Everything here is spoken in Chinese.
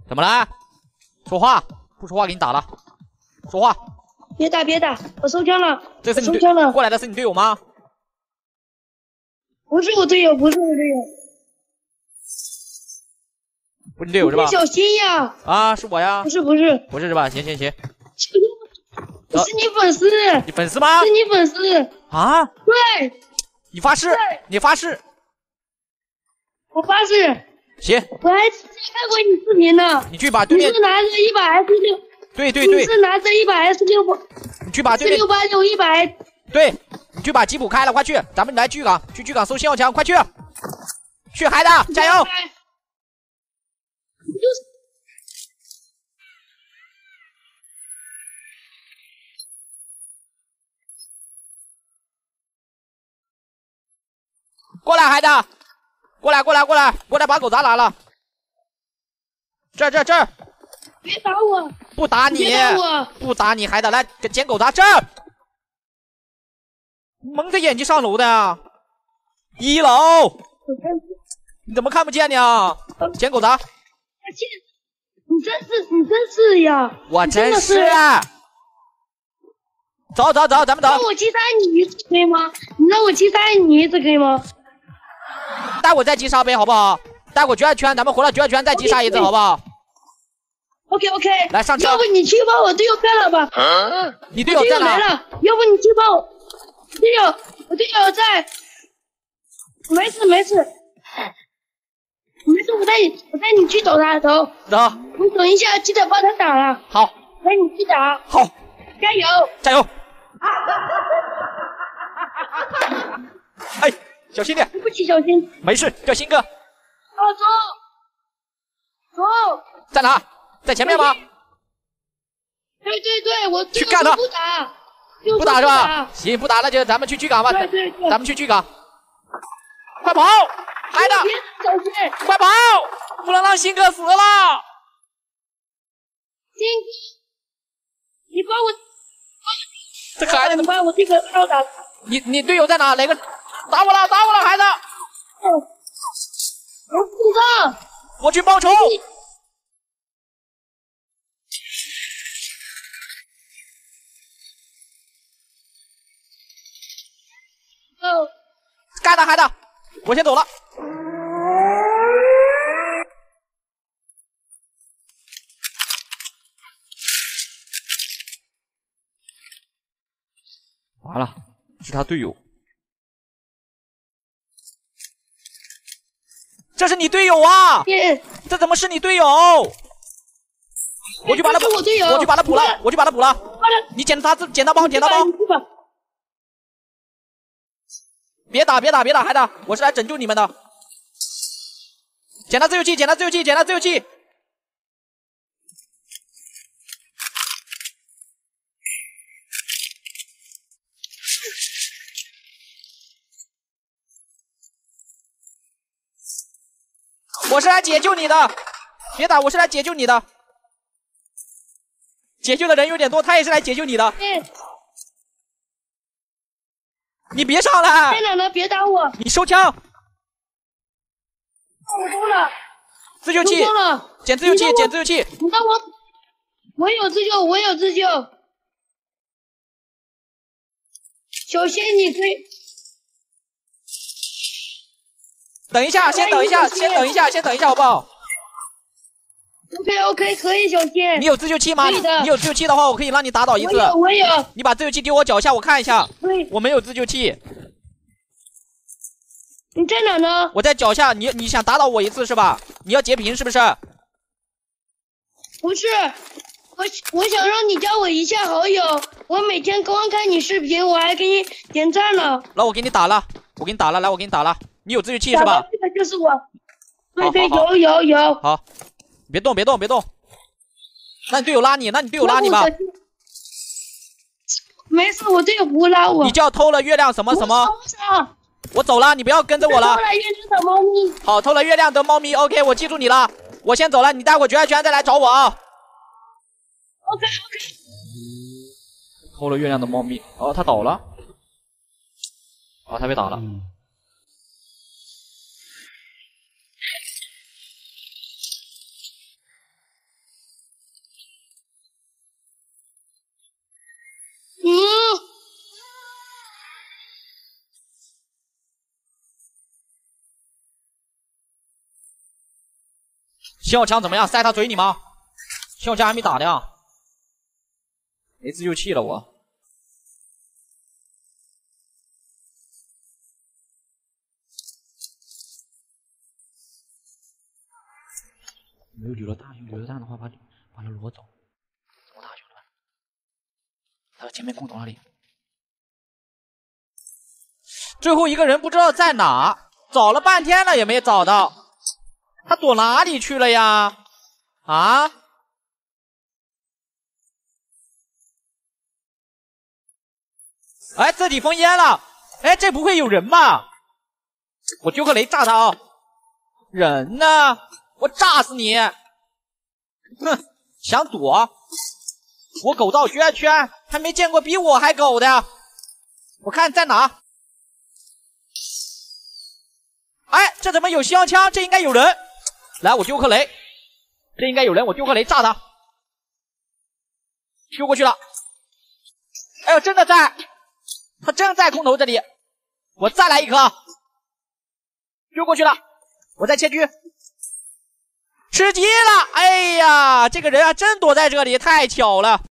怎么了？说话，不说话给你打了。说话。 别打别打，我收枪了。 这是你收枪了。 过来的是你队友吗？ 不是我队友，不是我队友。 不是你队友是吧？ 小心呀！ 啊，是我呀。 不是不是不是是吧？行行行。 我是你粉丝。 你粉丝吗？ 是你粉丝啊？ 对。 你发誓？你发誓？ 我发誓。 行。 我还之前看过你视频呢。 你去把对面。 你是拿着一把 S6。 对对对。 你是拿着一把 S6。 你去把对面。 4686100。 对，你去把吉普开了，快去！咱们来巨港，去巨港搜信号枪，快去！去孩子，加油！过来，孩子，过来，把狗杂拿了。这儿。 别打我！ 不打你，不打你，孩子，来捡狗杂，这儿。蒙着眼睛上楼的呀！1楼，你怎么看不见呢？捡狗杂。 你真是呀！ 我真是。走，咱们走。 让我击杀你一次可以吗？你让我击杀你一次可以吗？ 待会再击杀呗，好不好？待会决赛圈，咱们回了决赛圈再击杀一次，好不好 ？OK。 来上车。 要不你去把我队友干了吧？ 你队友在哪？ 要不你去把我队友在。没事，我带你去找他，走。你等一下，记得帮他打了。 好。 带你去打。 好。 加油！ 加油！哎，小心点。 对不起，小心。 没事，叫鑫哥。 走。 在哪？在前面吗？ 对，我去干他。 不打是吧？行，不打那就咱们去巨港吧。 对， 咱们去巨港。快跑，孩子！快跑！不能让鑫哥死了。 鑫哥，你帮我。 这孩子， 你把我这个炮打。 你队友在哪？哪个？打我了，孩子！ 我不知道。 我去报仇。干他，孩子！我先走了。完了，是他队友。这是你队友啊！这怎么是你队友？我去把他补了。你捡他包。别打，孩子，我是来拯救你们的。捡他自由器。我是来解救你的，别打！我是来解救你的，解救的人有点多，他也是来解救你的。你别上来！ 在哪呢？别打我！ 你收枪！ 我收了。 自救器！捡自救器！ 你让我有自救。小心你可以。 等一下，先等一下，好不好 ？OK， 可以，小心。 你有自救器吗？你有自救器的话，我可以让你打倒一次。 我有。 你把自救器丢我脚下，我看一下。我没有自救器。 你在哪呢？ 我在脚下。你想打倒我一次是吧？你要截屏是不是？ 不是，我想让你加我一下好友。我每天光看你视频，我还给你点赞了。 来，我给你打了，来，我给你打了。你有自救器是吧？ 这个就是我。对，有。 好，别动。那你队友拉你，吧。 没事，我队友不拉我。 你叫偷了月亮什么？我走了，你不要跟着我了。 偷了月亮的猫咪。 好，偷了月亮的猫咪。OK， 我记住你了。我先走了，你待会决赛圈再来找我啊。 OK。 偷了月亮的猫咪。哦，他倒了。他被打了。 信号枪怎么样？塞他嘴里吗？信号枪还没打呢，没自救器了我。没有榴弹，用榴弹的话把他挪走。怎么打兄弟们？他在前面空投那里。最后一个人不知道在哪，找了半天了也没找到。他躲哪里去了呀？啊？哎，这里封烟了。哎，这不会有人吧？我丢颗雷炸他啊！人呢？我炸死你！哼，想躲？我狗到圈圈，还没见过比我还狗的。我看在哪？哎，这怎么有信号枪？这应该有人。来，我丢颗雷。这应该有人，我丢颗雷炸他。丢过去了。哎呦，真的在！他真在空投这里。我再来一颗。丢过去了。我再切狙。吃鸡了！哎呀，这个人啊，真躲在这里，太巧了。